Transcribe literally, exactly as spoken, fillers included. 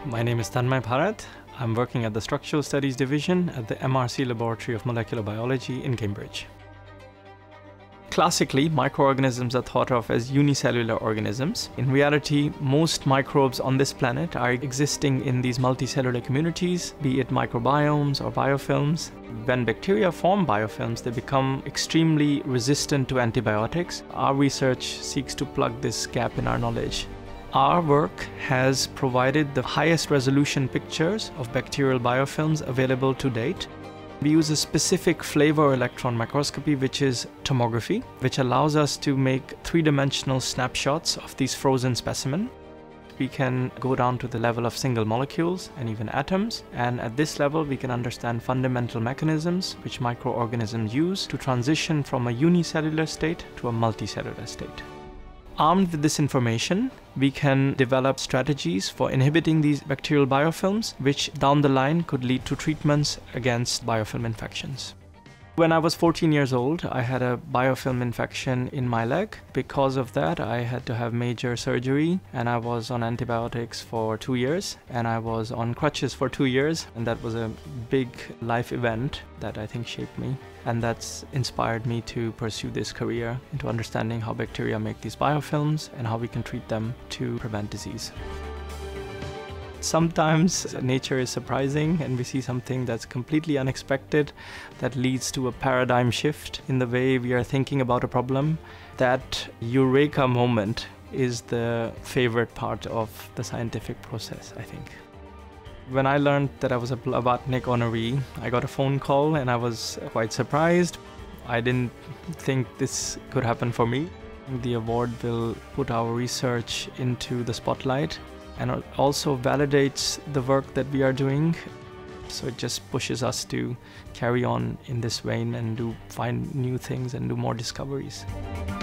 My name is Tanmay Bharat. I'm working at the Structural Studies Division at the M R C Laboratory of Molecular Biology in Cambridge. Classically, microorganisms are thought of as unicellular organisms. In reality, most microbes on this planet are existing in these multicellular communities, be it microbiomes or biofilms. When bacteria form biofilms, they become extremely resistant to antibiotics. Our research seeks to plug this gap in our knowledge. Our work has provided the highest resolution pictures of bacterial biofilms available to date. We use a specific flavor electron microscopy, which is tomography, which allows us to make three-dimensional snapshots of these frozen specimens. We can go down to the level of single molecules and even atoms, and at this level we can understand fundamental mechanisms which microorganisms use to transition from a unicellular state to a multicellular state. Armed with this information, we can develop strategies for inhibiting these bacterial biofilms, which down the line could lead to treatments against biofilm infections. When I was fourteen years old, I had a biofilm infection in my leg. Because of that, I had to have major surgery, and I was on antibiotics for two years, and I was on crutches for two years, and that was a big life event that I think shaped me, and that's inspired me to pursue this career into understanding how bacteria make these biofilms and how we can treat them to prevent disease. Sometimes nature is surprising and we see something that's completely unexpected that leads to a paradigm shift in the way we are thinking about a problem. That eureka moment is the favorite part of the scientific process, I think. When I learned that I was a Blavatnik honoree, I got a phone call and I was quite surprised. I didn't think this could happen for me. The award will put our research into the spotlight, and it also validates the work that we are doing. So it just pushes us to carry on in this vein and do find new things and do more discoveries.